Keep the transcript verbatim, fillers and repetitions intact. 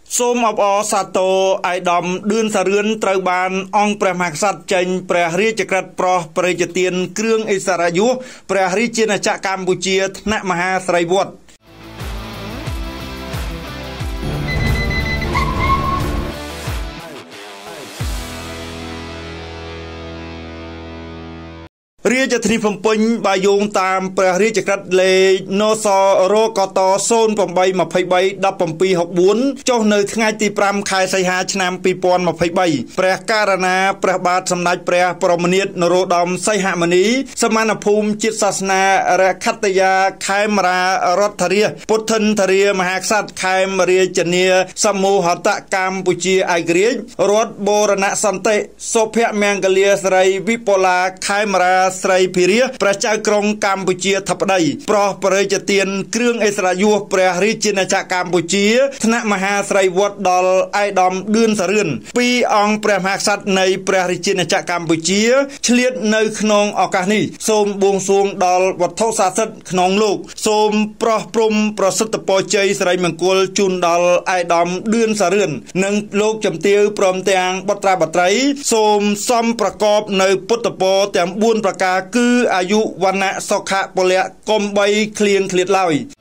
សូមអបអរសាទរអាយដាមឌឿនសារឿនត្រូវបានអង្គព្រះមហាក្សត្រចេញព្រះរាជក្រឹត្យប្រោសព្រះរាជទានគ្រឿងឥស្សរិយយសព្រះរាជាណាចក្រកម្ពុជាថ្នាក់មហាស្រីវត្តរាជធានីភ្នំពេញបើយោងតាមព្រះរាជក្រឹត្យលេខនសរកត ศูนย์ แปด ยี่ สาม ដប់ เจ็ด หก បួន ចុះនៅថ្ងៃទី ប្រាំ ខែសីហាឆ្នាំ ពីរពាន់ยี่สิบสามព្រះករណាព្រះបាទសម្ដេចព្រះបរមនាថនរោត្តមសីហមុនី សមានភូមិជាតិសាសនារខត្តយាខេមរារដ្ឋរាពុទ្ធិនធរាមហាក្សត្រខេមរាជនីសមូហតកម្ពុជាឯករាជ្យរដ្ឋបូរណសន្តិសុភមង្គលាស្រីវិបុលាខេមរាស្រីភិរិយប្រជាក្រុងកម្ពុជាធិបតីប្រោសព្រះរាជទានគ្រឿងឥស្សរិយយសព្រះរាជាណាចក្រកម្ពុជាថ្នាក់មហាស្រីវត្តដល់អាយដាមឌឿនសារឿនពីអង្គព្រះមហាក្សត្រនៃព្រះរាជាណាចក្រកម្ពុជាឆ្លៀតនៅក្នុងឱកាសនេះសូមបួងសួងដល់វត្ថុស័ក្តិសិទ្ធិក្នុងលោកសូមប្រោះព្រំប្រសិទ្ធពរជ័យសិរីមង្គលជូនដល់អាយដាមឌឿនសារឿននិងលោកជំទាវព្រមទាំងបុត្រាបុត្រីសូមសំប្រកបនៅពុទ្ធពរទាំងបួនប្រការគឺអាយុវណ្ណៈសុខៈពលៈកុំបីឃ្លៀងឃ្លាតឡើយ